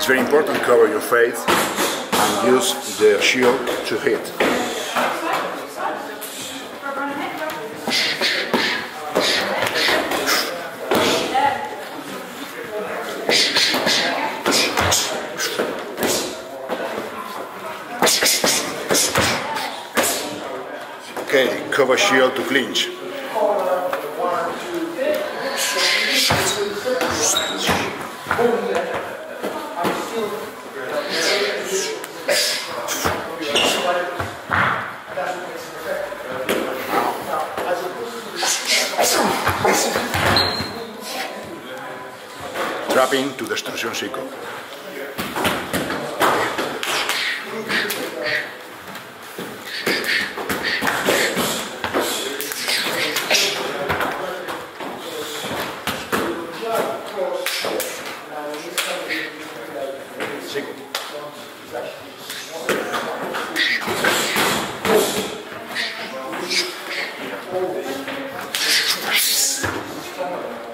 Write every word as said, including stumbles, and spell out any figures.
It's very important to cover your face and use the shield to hit. Okay, cover shield to clinch. Trapping to Destruction Psycho. Psycho.